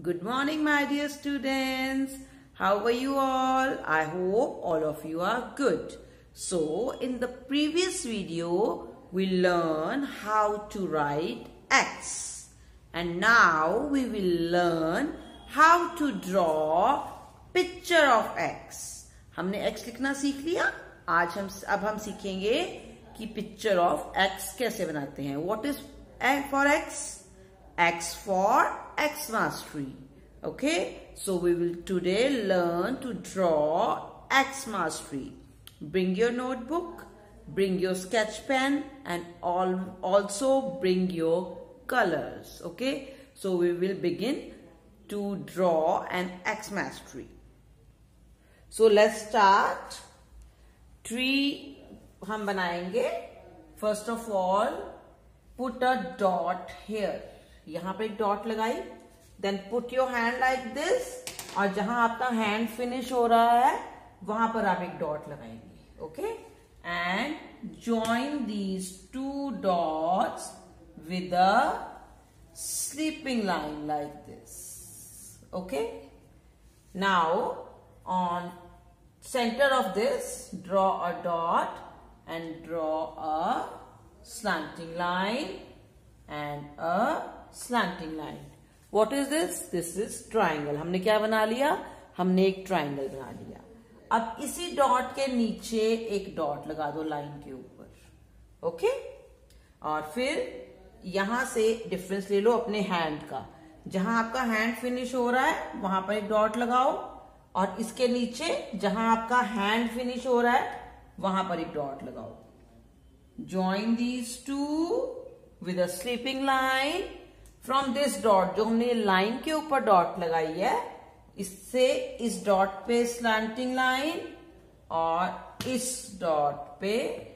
Good morning, my dear students. How are you all? I hope all of you are good. So, in the previous video, we learned how to write X. And now we will learn how to draw picture of X. हमने X लिखना सीख लिया. अब हम सीखेंगे कि picture of X कैसे बनाते हैं. What is for X? X for X mastery. Okay, so we will today learn to draw X mastery. Bring your notebook, bring your sketch pen, and also bring your colors. Okay, so we will begin to draw an X mastery. So let's start. Tree हम बनाएंगे. First of all, put a dot here. यहाँ पे एक dot लगाई. Then put your hand like this. और जहां आपका hand finish हो रहा है वहां पर आप एक डॉट लगाएंगे. Okay, and join these two dots with a sleeping line like this. Okay, now on center of this draw a dot and draw a slanting line and a slanting line. What is this? This is triangle. हमने क्या बना लिया? हमने एक triangle बना लिया. अब इसी डॉट के नीचे एक डॉट लगा दो लाइन के ऊपर. ओके, और फिर यहां से डिफरेंस ले लो अपने हैंड का. जहां आपका हैंड फिनिश हो रहा है वहां पर एक डॉट लगाओ, और इसके नीचे जहां आपका हैंड फिनिश हो रहा है वहां पर एक डॉट लगाओ. Join these two with a sleeping line. From this dot, जो हमने लाइन के ऊपर डॉट लगाई है, इससे इस डॉट पे स्लैंटिंग लाइन और इस डॉट पे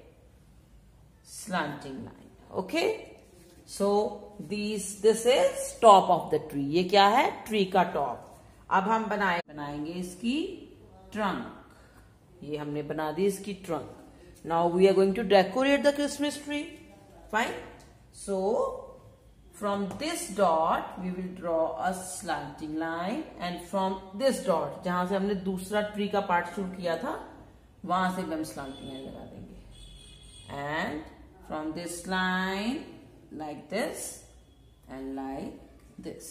slanting line. Okay, so this is top of the tree. ये क्या है? ट्री का टॉप. अब हम बनाएंगे इसकी ट्रंक. ये हमने बना दी इसकी trunk. Now we are going to decorate the Christmas tree. Fine. So from this dot we will draw a slanting line, and from this dot जहां से हमने दूसरा ट्री का पार्ट शुरू किया था वहां से हम स्लैंटिंग लाइन लगा देंगे. and from this line like this and like this.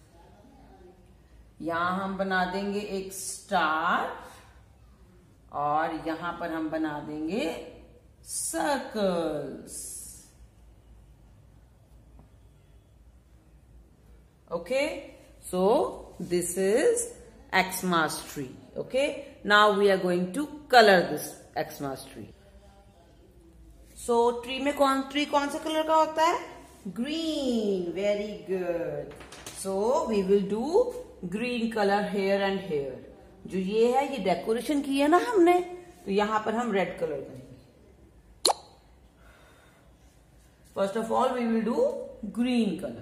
यहां हम बना देंगे एक स्टार, और यहां पर हम बना देंगे circles. Okay, so this is X mastery. Okay, now we are going to color this X mastery. So tree में कौन सा कलर का होता है? Green. Very good. So we will do green color here and here. जो ये है, ये डेकोरेशन की है ना हमने, तो यहां पर हम रेड कलर करेंगे. First of all we will do green color.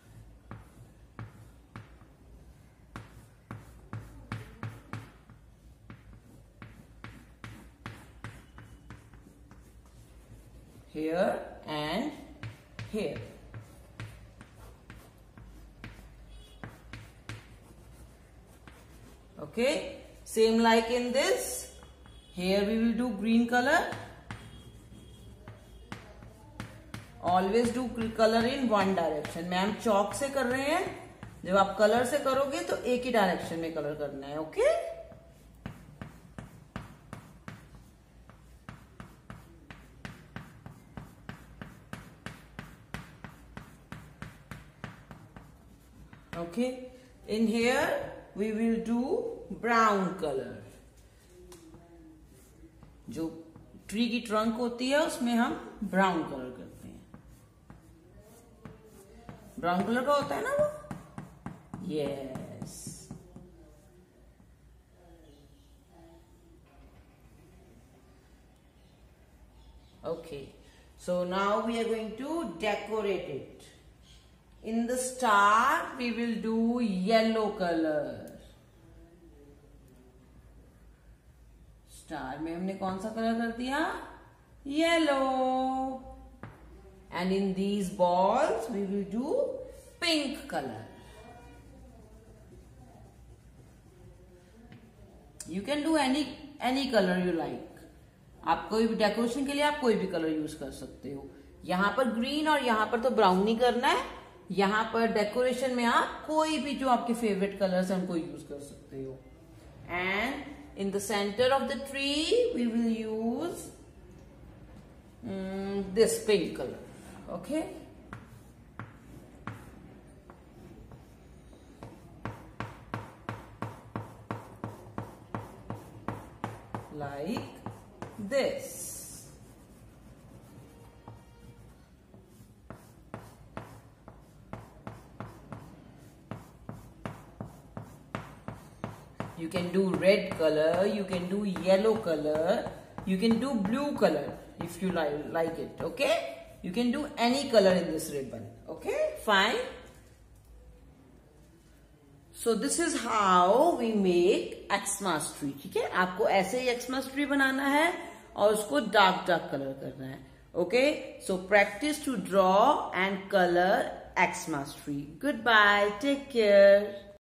Here and here. Okay, same like in this. Here we will do green color. Always do color in one direction. Ma'am chalk से कर रहे हैं, जब आप colour से करोगे तो एक ही डायरेक्शन में कलर करना है. Okay, okay, in here we will do brown color. जो ट्री की ट्रंक होती है उसमें हम ब्राउन कलर करते हैं. ब्राउन कलर का होता है ना वो. Yes. Okay, so now we are going to decorate it. In the star we will do yellow color. Star में हमने कौन सा कलर कर दिया? Yellow. And in these balls we will do pink color. You can do any color you like. आप कोई भी decoration के लिए आप कोई भी कलर यूज कर सकते हो. यहाँ पर ग्रीन और यहाँ पर तो ब्राउन नहीं करना है. यहाँ पर डेकोरेशन में आप कोई भी जो आपके फेवरेट कलर्स हैं उनको यूज कर सकते हो. And in the centre of the tree we will use this pink color. Okay, like this. You can do red color, you can do yellow color, you can do blue color if you like it. Okay, you can do any color in this ribbon. Okay, fine. So this is how we make Xmas tree. ठीक है, आपको ऐसे ही Xmas tree बनाना है और उसको dark color करना है. Okay, so practice to draw and color Xmas tree. Goodbye, take care.